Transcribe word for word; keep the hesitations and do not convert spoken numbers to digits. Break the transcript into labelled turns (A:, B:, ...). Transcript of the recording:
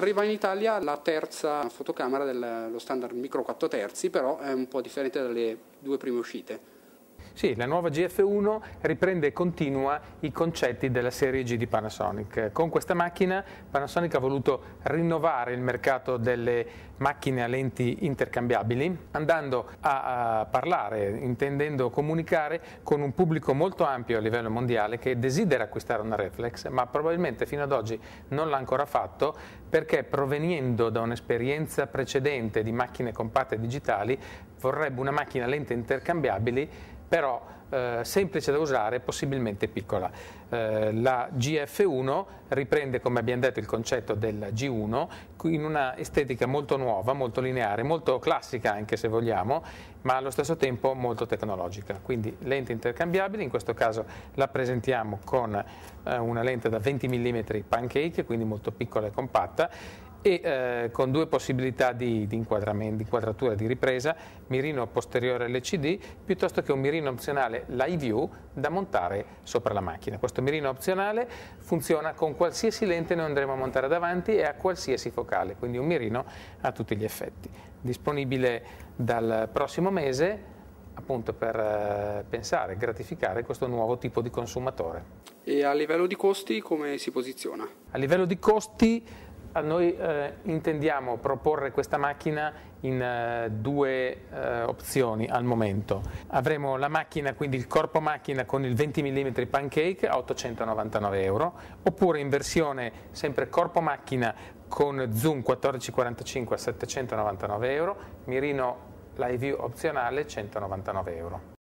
A: arriva in Italia la terza fotocamera dello standard micro quattro terzi, però è un po' differente dalle due prime uscite.
B: Sì, la nuova G F uno riprende e continua i concetti della serie G di Panasonic. Con questa macchina Panasonic ha voluto rinnovare il mercato delle macchine a lenti intercambiabili, andando a, a parlare, intendendo comunicare con un pubblico molto ampio a livello mondiale che desidera acquistare una reflex, ma probabilmente fino ad oggi non l'ha ancora fatto perché, proveniendo da un'esperienza precedente di macchine compatte digitali, vorrebbe una macchina a lenti intercambiabili però eh, semplice da usare e possibilmente piccola. Eh, la G F uno riprende, come abbiamo detto, il concetto della G uno in una estetica molto nuova, molto lineare, molto classica anche se vogliamo, ma allo stesso tempo molto tecnologica. Quindi lenti intercambiabili, in questo caso la presentiamo con eh, una lente da venti millimetri pancake, quindi molto piccola e compatta, e eh, con due possibilità di, di inquadramento, di inquadratura, di ripresa, mirino posteriore L C D piuttosto che un mirino opzionale Live View da montare sopra la macchina. Questo mirino opzionale funziona con qualsiasi lente noi andremo a montare davanti e a qualsiasi focale, quindi un mirino a tutti gli effetti. Disponibile dal prossimo mese, appunto per eh, pensare e gratificare questo nuovo tipo di consumatore.
A: E a livello di costi come si posiziona? A
B: livello di costi noi eh, intendiamo proporre questa macchina in eh, due eh, opzioni al momento. Avremo la macchina, quindi il corpo macchina con il venti millimetri pancake a ottocentonovantanove euro, oppure in versione sempre corpo macchina con zoom quattordici quarantacinque a settecentonovantanove euro, mirino Live View opzionale centonovantanove euro.